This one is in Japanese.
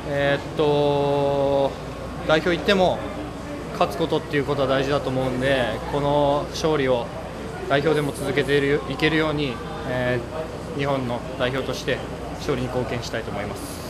代表行っても勝つことっていうことは大事だと思うんで、この勝利を代表でも続けていけるように、日本の代表として勝利に貢献したいと思います。